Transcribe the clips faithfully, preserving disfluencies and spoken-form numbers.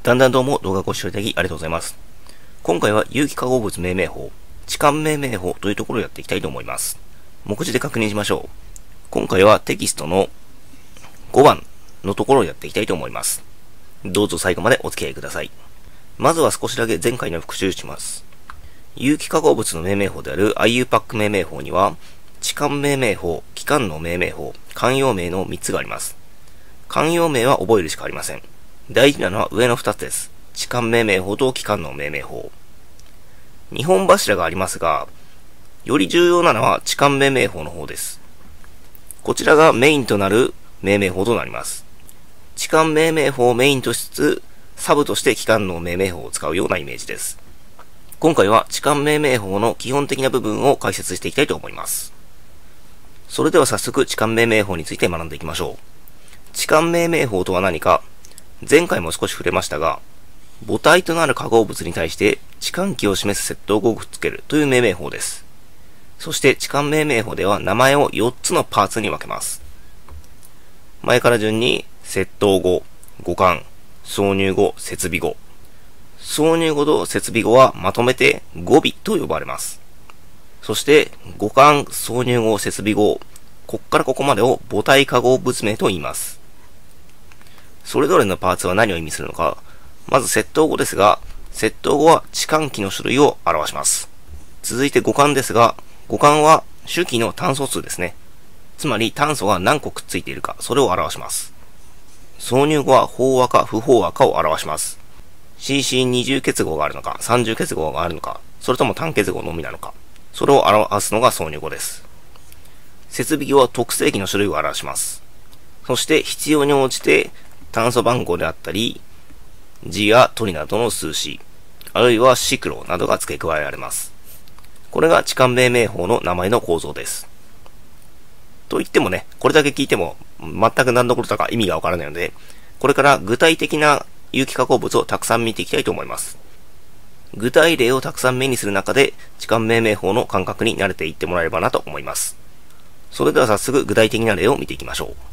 だんだんどうも動画ご視聴いただきありがとうございます。今回は有機化合物命名法、置換命名法というところをやっていきたいと思います。目次で確認しましょう。今回はテキストのごばんのところをやっていきたいと思います。どうぞ最後までお付き合いください。まずは少しだけ前回の復習します。有機化合物の命名法である アイユーパック 命名法には、置換命名法、期間の命名法、慣用名のみっつがあります。慣用名は覚えるしかありません。大事なのは上のふたつです。置換命名法と期間の命名法。にほん柱がありますが、より重要なのは置換命名法の方です。こちらがメインとなる命名法となります。置換命名法をメインとしつつ、サブとして期間の命名法を使うようなイメージです。今回は置換命名法の基本的な部分を解説していきたいと思います。それでは早速置換命名法について学んでいきましょう。置換命名法とは何か、前回も少し触れましたが、母体となる化合物に対して置換器を示す接頭語をくっつけるという命名法です。そして置換命名法では名前をよっつのパーツに分けます。前から順に接頭語、語換、挿入語、設備語。挿入語と設備語はまとめて語尾と呼ばれます。そして語換、挿入語、設備語、こっからここまでを母体化合物名と言います。それぞれのパーツは何を意味するのか。まず接頭語ですが、接頭語は置換器の種類を表します。続いて語換ですが、語換は主器の炭素数ですね。つまり炭素が何個くっついているか、それを表します。挿入語は飽和か不飽和かを表します。シーシーにじゅう 結合があるのか、さんじゅう結合があるのか、それとも単結合のみなのか、それを表すのが挿入語です。設備語は特性器の種類を表します。そして必要に応じて炭素番号であったり、ジやトリなどの数詞、あるいはシクロなどが付け加えられます。これが置換命名法の名前の構造です。と言ってもね、これだけ聞いても全く何のことだか意味がわからないので、これから具体的な有機化合物をたくさん見ていきたいと思います。具体例をたくさん目にする中で、置換命名法の感覚に慣れていってもらえればなと思います。それでは早速具体的な例を見ていきましょう。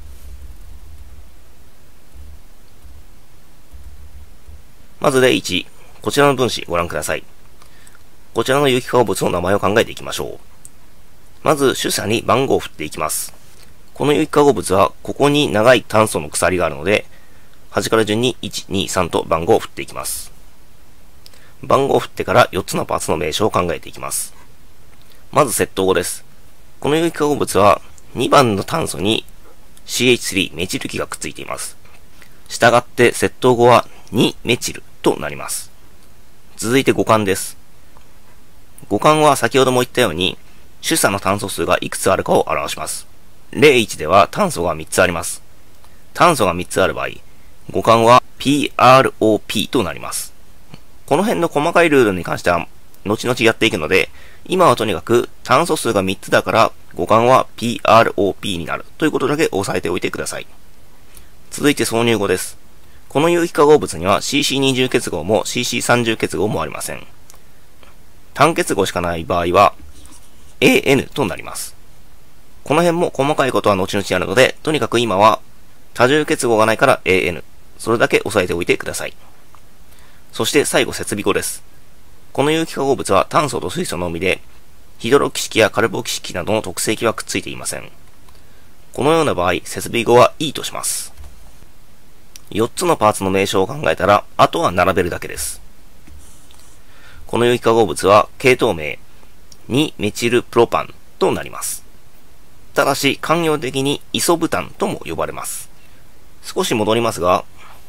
まず例いち、こちらの分子ご覧ください。こちらの有機化合物の名前を考えていきましょう。まず主査に番号を振っていきます。この有機化合物はここに長い炭素の鎖があるので、端から順にいち、に、さんと番号を振っていきます。番号を振ってからよっつのパーツの名称を考えていきます。まず接頭語です。この有機化合物はにばんの炭素に シーエイチスリー メチル基がくっついています。したがって接頭語はにメチルとなります。続いて語換です。語換は先ほども言ったように主査の炭素数がいくつあるかを表します。例いちでは炭素がみっつあります。炭素がみっつある場合、語換は ピーアールオーピー となります。この辺の細かいルールに関しては後々やっていくので、今はとにかく炭素数がみっつだから語換は ピーアールオーピー になるということだけ押さえておいてください。続いて挿入語です。この有機化合物には シーシーにじゅう 結合も シーシーさんじゅう 結合もありません。単結合しかない場合は エーエヌ となります。この辺も細かいことは後々あるので、とにかく今は多重結合がないから エーエヌ。それだけ押さえておいてください。そして最後設備語です。この有機化合物は炭素と水素のみで、ヒドロ基式やカルボ基式などの特性器はくっついていません。このような場合、設備語は E とします。よっつのパーツの名称を考えたら、あとは並べるだけです。この有機化合物は系統名にメチルプロパンとなります。ただし、慣用的にイソブタンとも呼ばれます。少し戻りますが、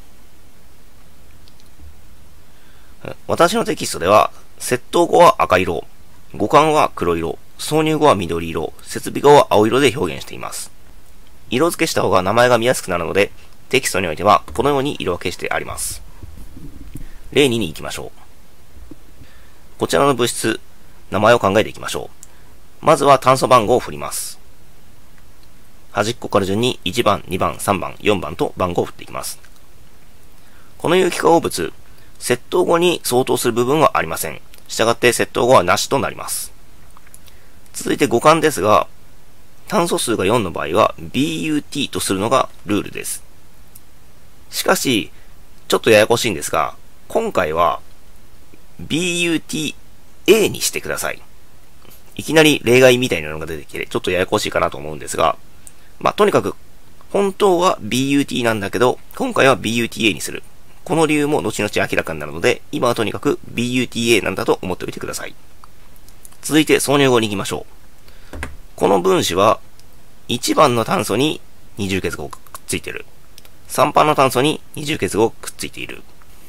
私のテキストでは、接頭語は赤色、語換は黒色、挿入語は緑色、設備語は青色で表現しています。色付けした方が名前が見やすくなるので、テキストにおいてはこのように色分けしてあります。例にに行きましょう。こちらの物質、名前を考えていきましょう。まずは炭素番号を振ります。端っこから順にいちばん、にばん、さんばん、よんばんと番号を振っていきます。この有機化合物、接頭語に相当する部分はありません。したがって接頭語はなしとなります。続いて語換ですが、炭素数がよんの場合は ビーユーティー とするのがルールです。しかし、 ちょっとややこしいんですが、今回は ビーユーティーエー にしてください。いきなり例外みたいなのが出てきて、ちょっとややこしいかなと思うんですが、まあ、とにかく、本当は ビーユーティー なんだけど、今回は ビーユーティーエー にする。この理由も後々明らかになるので、今はとにかく ビーユーティーエー なんだと思っておいてください。続いて挿入後に行きましょう。この分子は、いちばんの炭素に二重結合がくっついている。さんばんの炭素に二重結合がくっついている。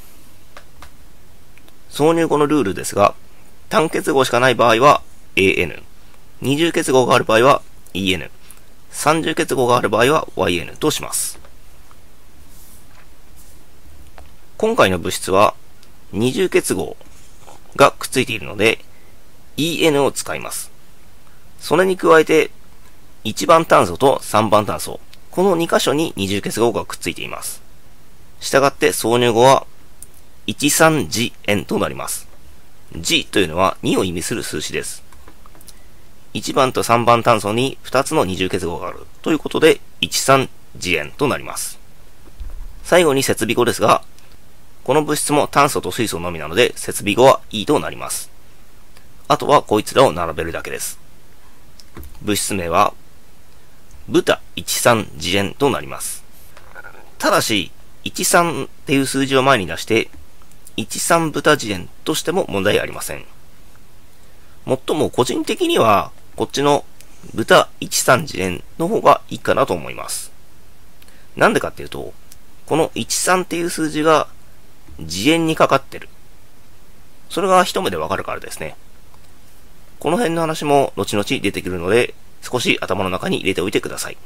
挿入後のルールですが、単結合しかない場合は エーエヌ、二重結合がある場合は イーエヌ、三重結合がある場合は ワイエヌ とします。今回の物質は二重結合がくっついているので イーエヌ を使います。それに加えていちばん炭素とさんばん炭素、このに箇所に二重結合がくっついています。したがって挿入後はいちさんジエヌとなります。G というのはにを意味する数字です。いちばんとさんばん炭素にふたつの二重結合があるということでいちさんジエヌとなります。最後に設備後ですが、この物質も炭素と水素のみなので設備後は E となります。あとはこいつらを並べるだけです。物質名はブタいちさんジエヌとなります。ただし、いちさんっていう数字を前に出して、いちさんブタジエヌとしても問題ありません。もっとも個人的には、こっちのブタいちさんジエヌの方がいいかなと思います。なんでかっていうと、このいちさんっていう数字がジエヌにかかってる。それが一目でわかるからですね。この辺の話も後々出てくるので、少し頭の中に入れておいてください。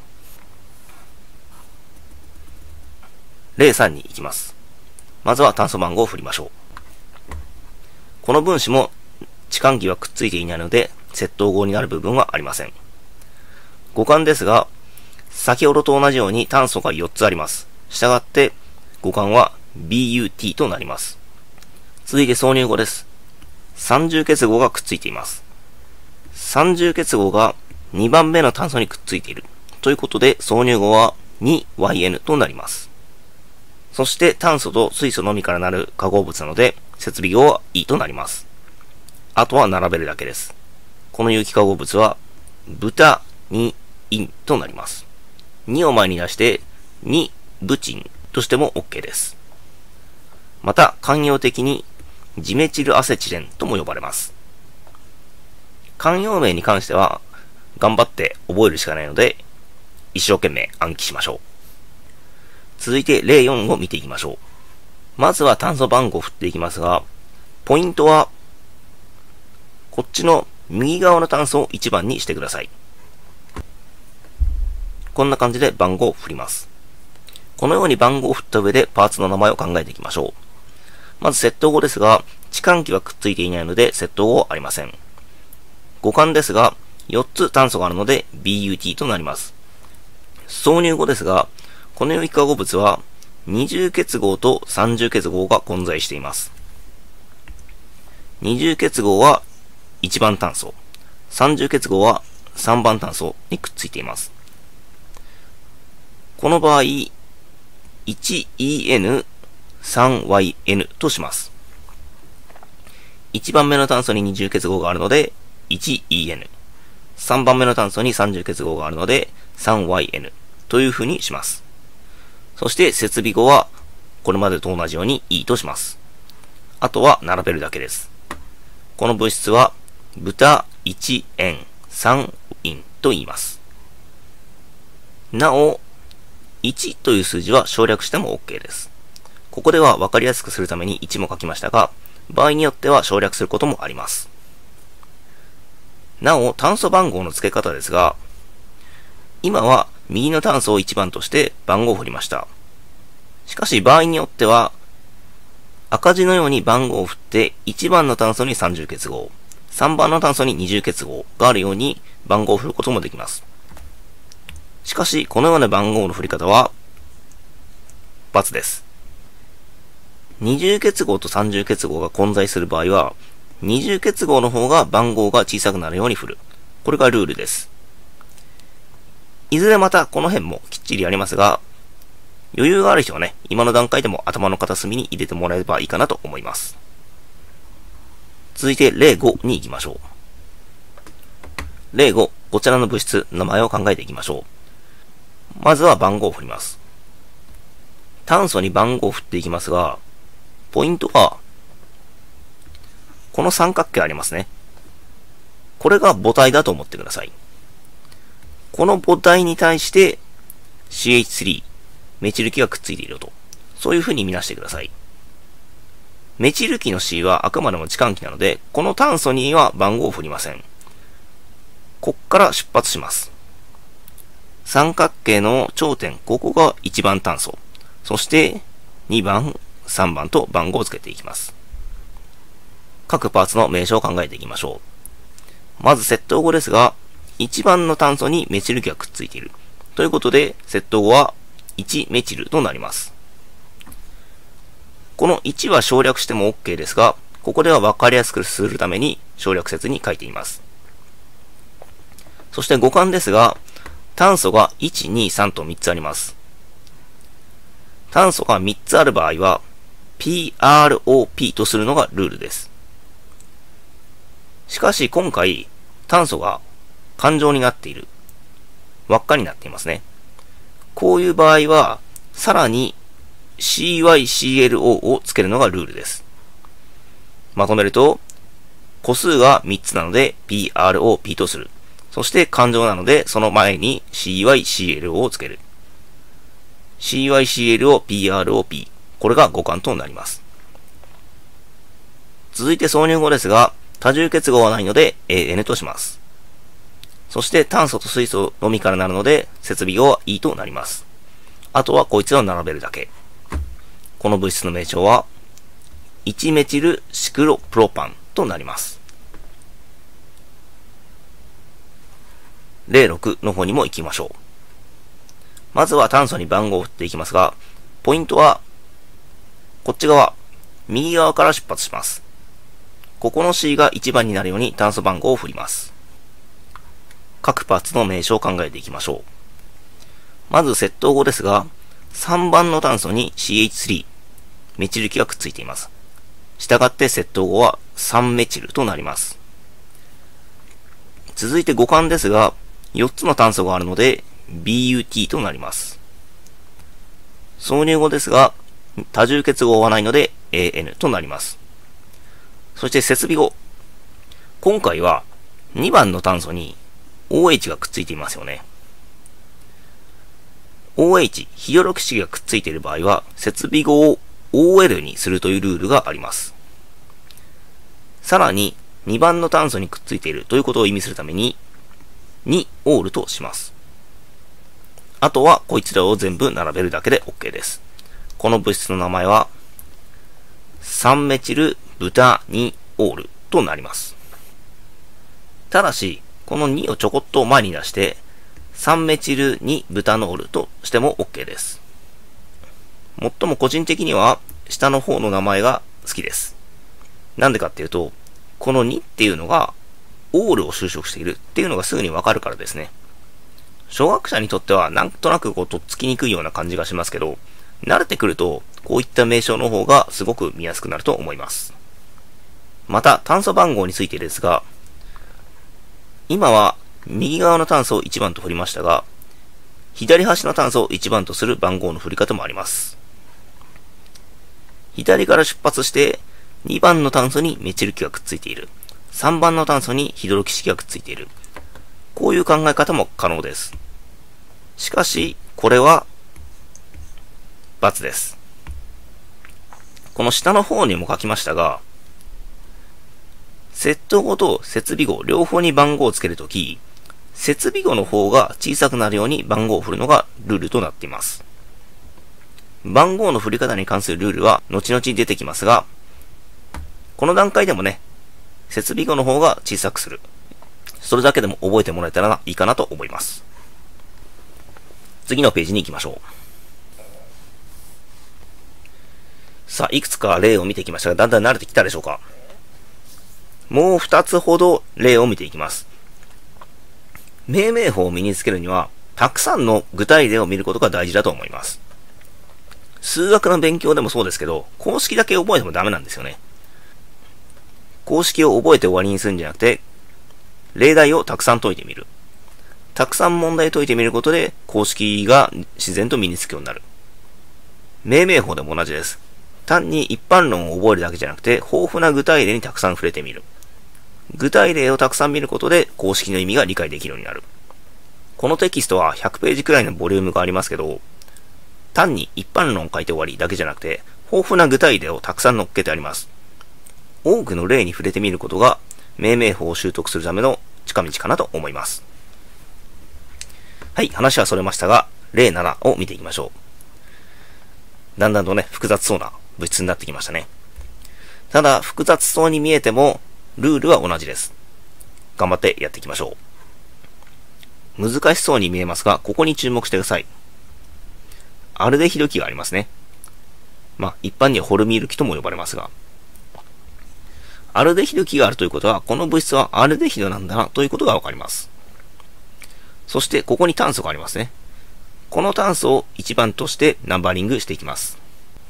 例さんに行きます。まずは炭素番号を振りましょう。この分子も置換機はくっついていないので、接頭合になる部分はありません。互換ですが、先ほどと同じように炭素がよっつあります。したがって、互換は ビーユーティー となります。続いて挿入後です。三重結合がくっついています。三重結合がにばんめの炭素にくっついている。ということで、挿入後は にワイエヌ となります。そして炭素と水素のみからなる化合物なので、設備後は E となります。あとは並べるだけです。この有機化合物は、ブタにインとなります。にを前に出して、にブチンとしても OK です。また、慣用的に、ジメチルアセチレンとも呼ばれます。慣用名に関しては、頑張って覚えるしかないので、一生懸命暗記しましょう。続いて例よんを見ていきましょう。まずは炭素番号を振っていきますが、ポイントは、こっちの右側の炭素をいちばんにしてください。こんな感じで番号を振ります。このように番号を振った上でパーツの名前を考えていきましょう。まず接頭後ですが、置換機はくっついていないので接頭後はありません。互換ですが、よっつ炭素があるので ビーユーティー となります。挿入後ですが、この有機化合物は二重結合と三重結合が混在しています。二重結合はいちばん炭素、三重結合はさんばん炭素にくっついています。この場合、いちイーエヌ、さんワイエヌ とします。いちばんめの炭素に二重結合があるので いちイーエヌ、さんばんめの炭素に三重結合があるので さんワイエヌ という風にします。そして設備後はこれまでと同じように E とします。あとは並べるだけです。この物質はブタいちエンさんインと言います。なお、いちという数字は省略しても OK です。ここでは分かりやすくするためにいちも書きましたが、場合によっては省略することもあります。なお、炭素番号の付け方ですが、今は右の炭素をいちばんとして番号を振りました。しかし場合によっては、赤字のように番号を振っていちばんの炭素に三重結合、さんばんの炭素に二重結合があるように番号を振ることもできます。しかし、このような番号の振り方は、×です。二重結合と三重結合が混在する場合は、二重結合の方が番号が小さくなるように振る。これがルールです。いずれまたこの辺もきっちりやりますが、 余裕がある人はね、今の段階でも頭の片隅に入れてもらえればいいかなと思います。続いて例ごに行きましょう。例ご、こちらの物質、名前を考えていきましょう。まずは番号を振ります。炭素に番号を振っていきますが、ポイントは、この三角形ありますね。これが母体だと思ってください。この母体に対して シーエイチスリー、メチル基がくっついていると。そういう風に見なしてください。メチル基の C はあくまでも置換基なので、この炭素には番号を振りません。こっから出発します。三角形の頂点、ここがいちばん炭素。そしてにばん、さんばんと番号をつけていきます。各パーツの名称を考えていきましょう。まず接頭後ですが、いちばんの炭素にメチル基がくっついている。ということで、接頭後はいちメチルとなります。このいちは省略しても OK ですが、ここでは分かりやすくするために省略せずに書いています。そして互換ですが、炭素がいち、に、さんとみっつあります。炭素がみっつある場合は、ピーアールオーピー とするのがルールです。しかし今回、炭素が環状になっている。輪っかになっていますね。こういう場合は、さらに シーワイシーエルオー をつけるのがルールです。まとめると、個数がみっつなので ピーアールオーピー とする。そして環状なので、その前に シーワイシーエルオー をつける。シーワイシーエルオーピーアールオーピー。これが互換となります。続いて挿入後ですが、多重結合はないので エーエヌ とします。そして炭素と水素のみからなるので、設備語は E となります。あとはこいつを並べるだけ。この物質の名称は、いちメチルシクロプロパンとなります。例ろくの方にも行きましょう。まずは炭素に番号を振っていきますが、ポイントは、こっち側、右側から出発します。ここの C がいちばんになるように炭素番号を振ります。各パーツの名称を考えていきましょう。まず接頭後ですが、さんばんの炭素に シーエイチスリー、メチル基がくっついています。したがって接頭後はさんメチルとなります。続いて互換ですが、よっつの炭素があるので ビーユーティー となります。挿入後ですが、多重結合はないので エーエヌ となります。そして設備後。今回はにばんの炭素に オーエイチ がくっついていますよね。オーエイチ、ヒドロキシがくっついている場合は、設備語を オーエル にするというルールがあります。さらに、にばんの炭素にくっついているということを意味するために、にオールとします。あとは、こいつらを全部並べるだけで OK です。この物質の名前は、さんメチルブタにオールとなります。ただし、このにをちょこっと前に出して、さんメチルにブタノールとしても OK です。もっとも個人的には、下の方の名前が好きです。なんでかっていうと、このにっていうのが、オールを修飾しているっていうのがすぐにわかるからですね。初学者にとってはなんとなくこうとっつきにくいような感じがしますけど、慣れてくるとこういった名称の方がすごく見やすくなると思います。また炭素番号についてですが、今は右側の炭素をいちばんと振りましたが、左端の炭素をいちばんとする番号の振り方もあります。左から出発してにばんの炭素にメチル基がくっついている。さんばんの炭素にヒドロキシ基がくっついている。こういう考え方も可能です。しかし、これは、×です。この下の方にも書きましたが、セット語と設備語両方に番号をつけるとき、設備語の方が小さくなるように番号を振るのがルールとなっています。番号の振り方に関するルールは後々出てきますが、この段階でもね、設備語の方が小さくする。それだけでも覚えてもらえたらいいかなと思います。次のページに行きましょう。さあ、いくつか例を見てきましたが、だんだん慣れてきたでしょうか。もう二つほど例を見ていきます。命名法を身につけるには、たくさんの具体例を見ることが大事だと思います。 数学の勉強でもそうですけど、公式だけ覚えてもダメなんですよね。公式を覚えて終わりにするんじゃなくて、例題をたくさん解いてみる。たくさん問題解いてみることで、公式が自然と身につくようになる。命名法でも同じです。単に一般論を覚えるだけじゃなくて、豊富な具体例にたくさん触れてみる。具体例をたくさん見ることで、公式の意味が理解できるようになる。このテキストはひゃくページくらいのボリュームがありますけど、単に一般論を書いて終わりだけじゃなくて、豊富な具体例をたくさん載っけてあります。多くの例に触れてみることが、命名法を習得するための近道かなと思います。はい、話はそれましたが、例ななを見ていきましょう。だんだんとね、複雑そうな物質になってきましたね。ただ、複雑そうに見えても、ルールは同じです。頑張ってやっていきましょう。難しそうに見えますが、ここに注目してください。アルデヒド基がありますね。まあ、一般にはホルミール基とも呼ばれますが、アルデヒド基があるということは、この物質はアルデヒドなんだなということがわかります。そして、ここに炭素がありますね。この炭素をいちばんとしてナンバリングしていきます。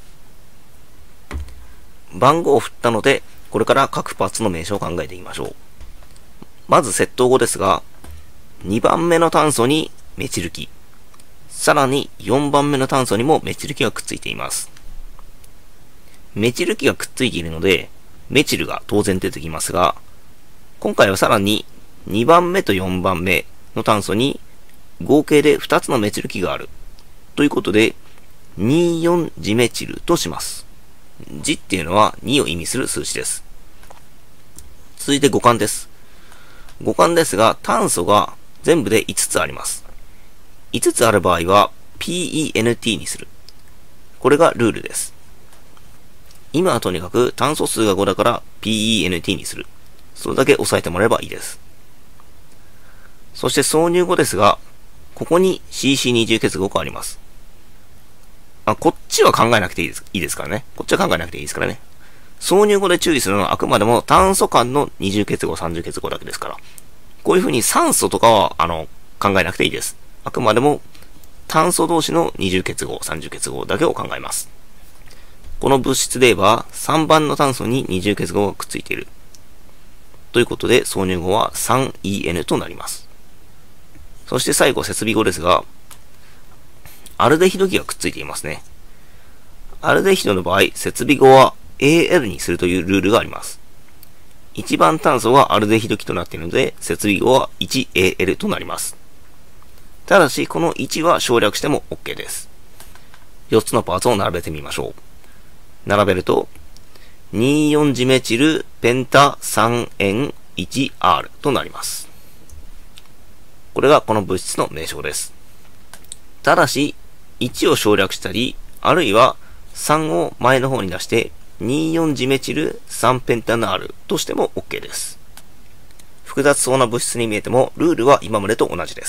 番号を振ったので、これから各パーツの名称を考えていきましょう。まず、接頭語ですが、にばんめの炭素にメチル基。さらによんばんめの炭素にもメチル基がくっついています。メチル基がくっついているので、メチルが当然出てきますが、今回はさらににばんめとよんばんめの炭素に合計でふたつのメチル基がある。ということで、にじゅうよんジメチルとします。ジっていうのはにを意味する数値です。続いて互換です。互換ですが、炭素が全部でいつつあります。いつつある場合は ピーイーエヌティー にする。これがルールです。今はとにかく炭素数がごだから ピーイーエヌティー にする。それだけ押さえてもらえばいいです。そして挿入後ですが、ここに シーシーにじゅう 結合があります。あ、こっちは考えなくていいです、いいですからね。こっちは考えなくていいですからね。挿入後で注意するのはあくまでも炭素間の二重結合、三重結合だけですから。こういう風に酸素とかは、あの、考えなくていいです。あくまでも炭素同士の二重結合、三重結合だけを考えます。この物質で言えばさんばんの炭素に二重結合がくっついている。ということで、挿入後は スリーイーエヌ となります。そして最後、設備後ですが、アルデヒド基がくっついていますね。アルデヒドの場合、設備後は エーエル にするというルールがあります。いちばん炭素はアルデヒド基となっているので、設備後は ワンエーエル となります。ただし、このいちは省略しても OK です。よっつのパーツを並べてみましょう。並べると、にじゅうよんジメチルペンタさんエンいちアール となります。これがこの物質の名称です。ただし、いちを省略したり、あるいはさんを前の方に出して、にじゅうよんジメチルさんペンタナールとしても OK です。複雑そうな物質に見えても、ルールは今までと同じです。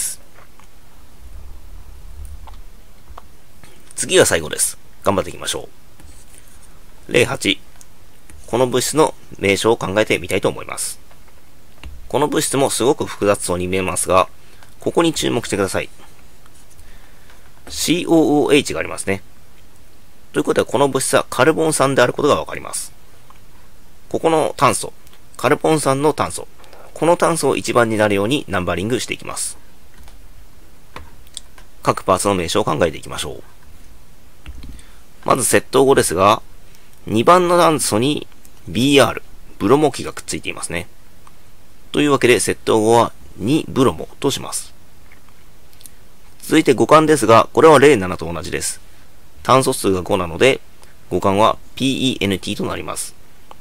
次が最後です。頑張っていきましょう。例はち。この物質の名称を考えてみたいと思います。この物質もすごく複雑そうに見えますが、ここに注目してください。シーオーオーエイチ がありますね。ということは、この物質はカルボン酸であることがわかります。ここの炭素、カルボン酸の炭素、この炭素をいちばんになるようにナンバリングしていきます。各パーツの名称を考えていきましょう。まず、接頭後ですが、にばんの炭素に ビーアール、ブロモ基がくっついていますね。というわけで、接頭後はにブロモとします。続いて互換ですが、これは例ななと同じです。炭素数がごなので、互換は ピーイーエヌティー となります。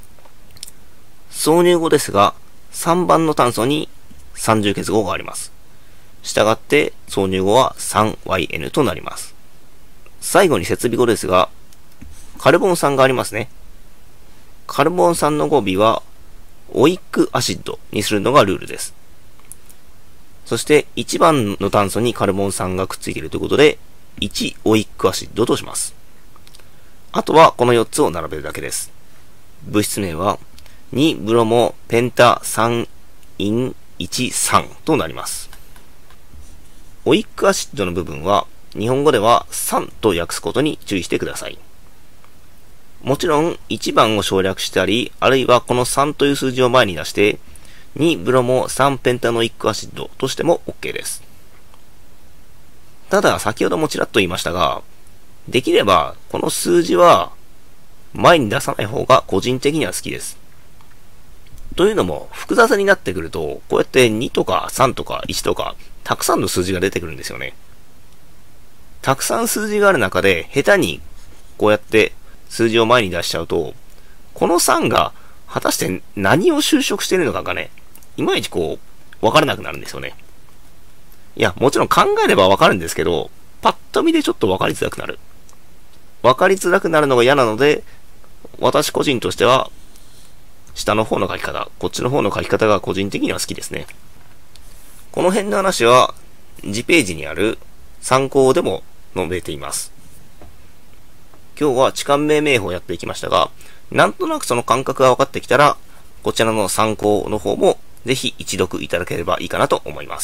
挿入後ですが、さんばんの炭素に三重結合があります。したがって、挿入後は スリーワイエヌ となります。最後に設備後ですが、カルボン酸がありますね。カルボン酸の語尾は、オイックアシッドにするのがルールです。そして、いちばんの炭素にカルボン酸がくっついているということで、いちオイックアシッドとします。あとは、このよっつを並べるだけです。物質名は、にブロモペンタさんインいちさんとなります。オイックアシッドの部分は、 日本語ではさんと訳すことに注意してください。もちろんいちばんを省略したり、あるいはこのさんという数字を前に出して、にブロモさんペンタノイックアシッドとしても OK です。ただ、先ほどもちらっと言いましたが、できればこの数字は前に出さない方が個人的には好きです。というのも、複雑になってくると、こうやってにとかさんとかいちとか、たくさんの数字が出てくるんですよね。たくさん数字がある中で、下手にこうやって数字を前に出しちゃうと、このさんが果たして何を修飾しているのかがね、いまいちこう、わからなくなるんですよね。いや、もちろん考えればわかるんですけど、パッと見でちょっとわかりづらくなる。わかりづらくなるのが嫌なので、私個人としては、下の方の書き方、こっちの方の書き方が個人的には好きですね。この辺の話は、次ページにある参考でも述べています。今日は置換命名法をやっていきましたが、なんとなくその感覚が分かってきたら、こちらの参考の方もぜひ一読いただければいいかなと思います。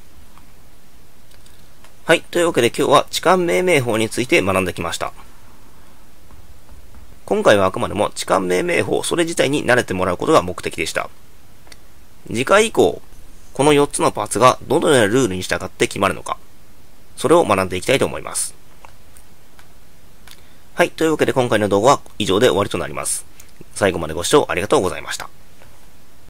はい。というわけで今日は置換命名法について学んできました。今回はあくまでも置換命名法それ自体に慣れてもらうことが目的でした。次回以降、このよっつのパーツがどのようなルールに従って決まるのか、それを学んでいきたいと思います。はい。というわけで今回の動画は以上で終わりとなります。最後までご視聴ありがとうございました。